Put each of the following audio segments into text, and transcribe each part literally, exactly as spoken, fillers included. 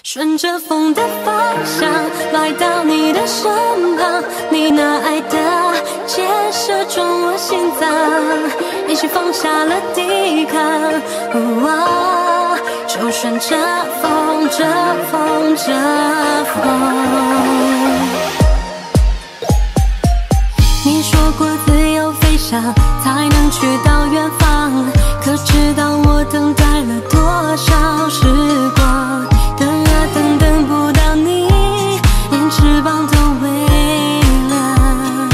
顺着风的方向来到你的身旁，你那爱的箭射中我心脏，也许放下了抵抗，哦，就顺着风，着风，着风。你说过自由飞翔才能去到远方，可知道我等待了多少时光？等啊等，等不到你，连翅膀都微凉。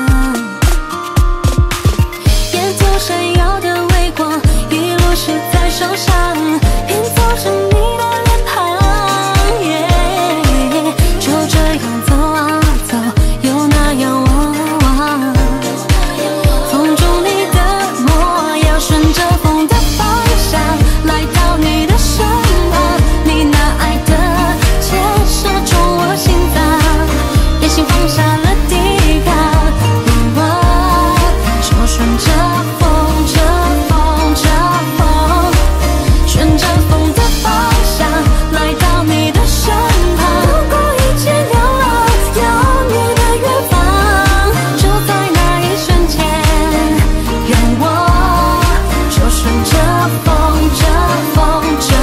沿途闪耀的微光，一路是在手上，拼凑成你的脸庞。Yeah, 就这样走啊走，又那样望望，风中你的模样，顺着风的方向来到你的身旁，你那爱的箭射中我心脏，也心放下了抵抗，哦，就顺着风，着风，着风，顺着风的方向来到你的身旁，不顾一切流浪，遥远的远方，就在那一瞬间，让我就顺着风，着风，着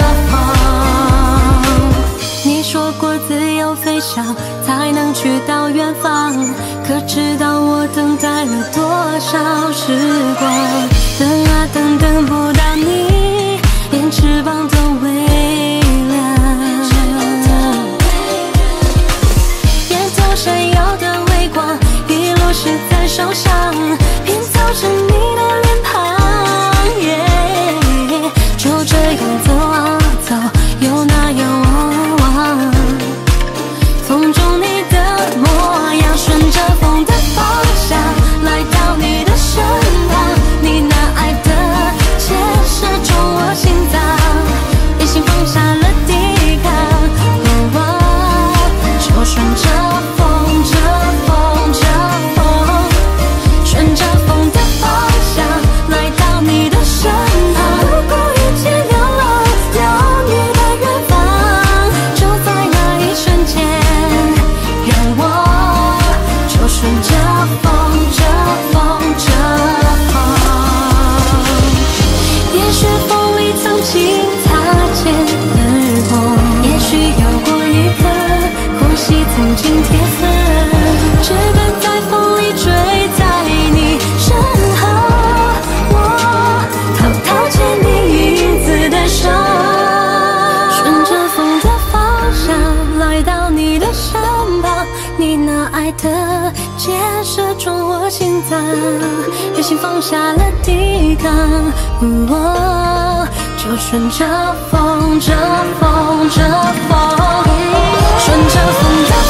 风。你说过自由飞翔才能去到远方，可知道我等待了多少时光？等啊等，等不到你，连翅膀都微凉。沿途闪耀的微光，一路是在手上，拼凑成你的脸庞。Yeah, 就这样走啊走，又那样望望，风中你的模样，顺着风的方向来到你的身旁，你那爱的箭射中我心脏，也心放下了抵抗，哦，就顺着风，着风，着风，顺着风的方向来到你的身旁，不顾一切流浪，遥远的远方，就在那一瞬间，让我就顺着风，着风，着风。也许风里曾经擦肩而过，也许有过一刻呼吸曾经贴合，只等在风里追在你身后，我偷偷牵你影子的手，顺着风的方向来到你的身旁，你那爱的箭射中我心脏，也心放下了抵抗，哦，就顺着风，着风，着风，顺着风的